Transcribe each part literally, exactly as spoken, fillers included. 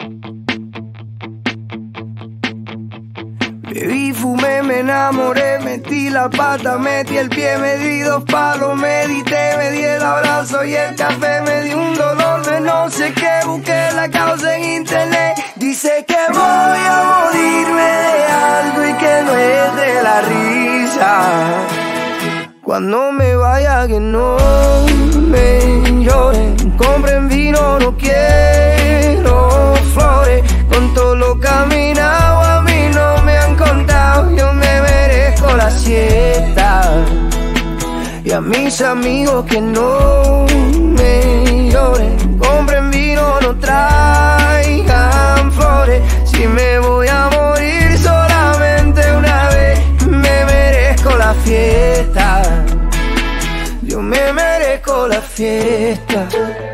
Bebí, fumé, me enamoré, metí la pata, metí el pie, me di dos palos, medité, me di el abrazo y el café, me di un dolor de no sé qué, busqué la causa en internet, dice que voy a morirme de algo y que no es de la risa. Cuando me vaya que no me lloren, compren vino, no quiero flores, con todo lo caminado a mí no me han contado, yo me merezco la siesta. Y a mis amigos que no me lloren, compren vino, no traigan flores, si me voy a morir solamente una vez, me merezco la fiesta. Yo me merezco la fiesta.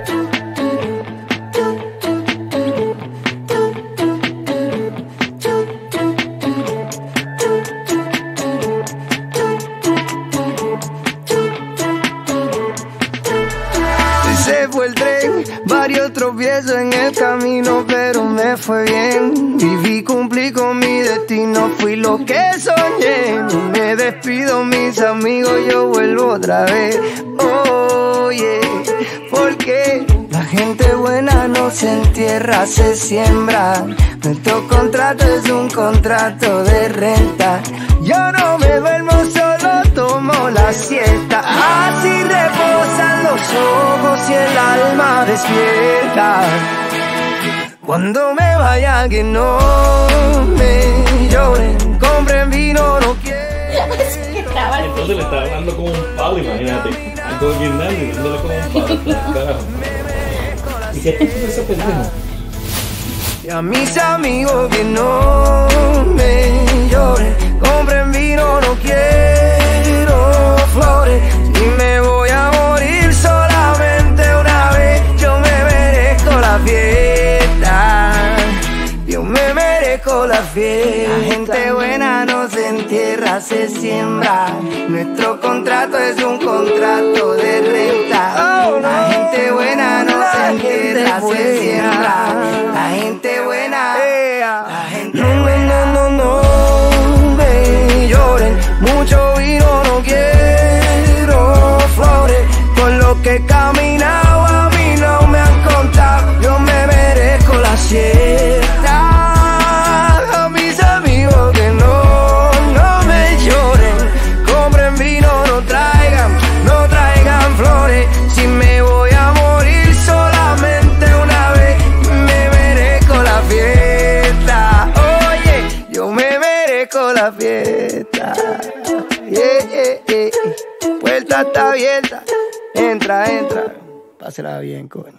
Se fue el tren, varios tropiezos en el camino, pero me fue bien. Viví, cumplí con mi destino, fui lo que soñé. No me despido, mis amigos, yo vuelvo otra vez. Oye, porque la gente buena no se entierra, se siembra. Nuestro contrato es un contrato de renta. Yo no me duermo, solo tomo la siesta. Así reposan los ojos y el alma despierta. Cuando me vaya que no me lloren, compren vino, no quiero. Entonces le estaba hablando con un palo, imagínate. Algo guindando y dándole con un palo. Carajo. ¿Y qué es ese pendejo? Y a mis amigos que no me lloren, compren vino, no quiero flores, si me voy a morir solamente una vez, yo me merezco la fiesta. Yo me merezco la fiesta. La gente buena no se entierra, se siembra. Nuestro contrato es un contrato de renta. Oh, no. La gente buena no se entierra, se siembra. La gente buena, la gente no, buena. No, no, no me lloren, mucho vino, no quiero flores. Con lo que he caminado a mí no me han contado, yo me merezco la siesta. A mis amigos que no, no me lloren, compren vino, no traigan, no traigan flores, si me voy a morir solamente una vez, me merezco la fiesta. Oye, yo me merezco la fiesta. Yeah, yeah, yeah. Puerta está abierta, entra, entra, pásela bien, coño.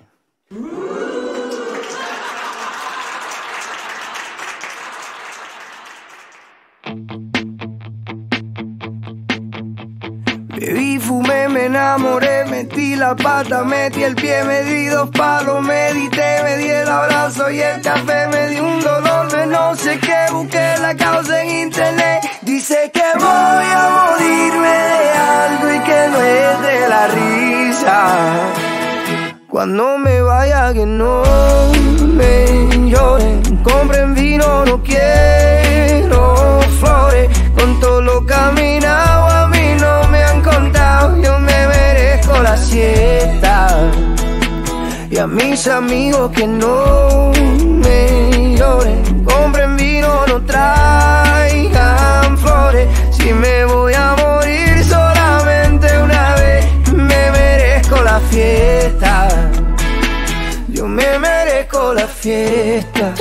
Bebí, fumé, me enamoré, metí la pata, metí el pie, me di dos palos, medité, me di el abrazo y el café, me di un dolor de no sé qué, busqué la causa en internet, dice que voy a morirme de algo y que no es de la risa. Cuando me vaya que no me lloren, compren vino, no quiero flores, con todo lo caminado a mí no me han contado, yo me merezco la siesta. Y a mis amigos que no me lloren, compren vino, no traigan flores, si me voy a morir solamente una vez, me merezco la fiesta. Yo me merezco la fiesta.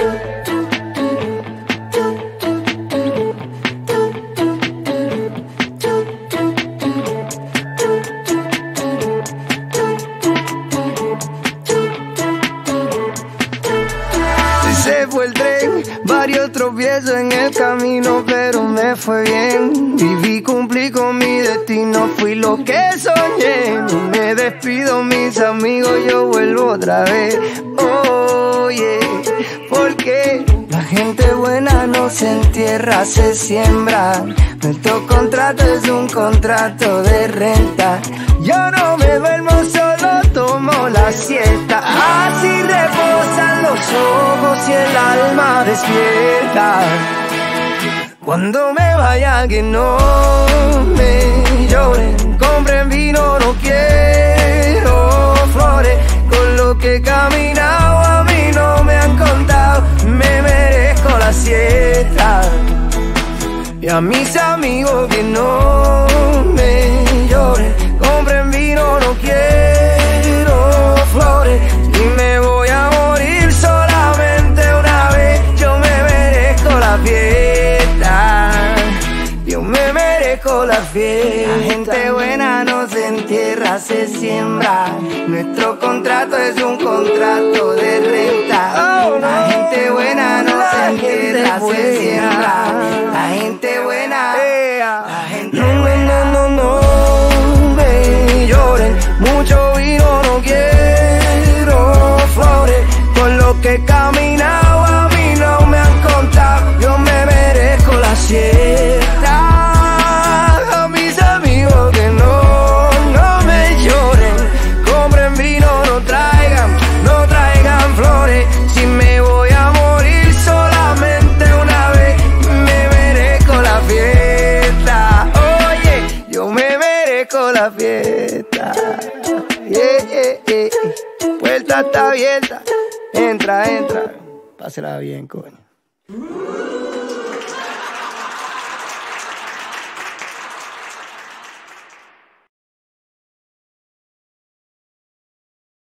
Se fue el tren, varios tropiezos en el camino, pero me fue bien. Viví, cumplí con mi destino, fui lo que soñé. No me despido, mis amigos, yo vuelvo otra vez. Oye, porque la gente buena no se entierra, se siembra. Nuestro contrato es un contrato de renta. Yo no me duermo, solo tomo la siesta. Así reposan los ojos si el alma despierta. Cuando me vaya que no me lloren, compren vino, no quiero flores. Con lo que he caminado a mí no me han contado, me merezco la siesta. Y a mis amigos que no me lloren, compren vino, no quiero flores. Y me voy a morir solamente una vez, yo me merezco la fiesta. Yo me merezco la fiesta. La gente buena no se entierra, se siembra. Nuestro contrato es un contrato de renta. La gente buena no se entierra, se siembra. La gente buena, la gente buena. No, no, no, no me lloren, mucho vino no quiero flores. Con lo que he caminado a mí no me han contado, yo me merezco la siesta. A mis amigos que no, no me lloren, compren vino, no traigan, no traigan flores. Si me voy a morir solamente una vez, me merezco la fiesta. Oye, yo me merezco la fiesta. Yeah, yeah, yeah. Puerta está abierta, entra, entra, pásela bien, coño.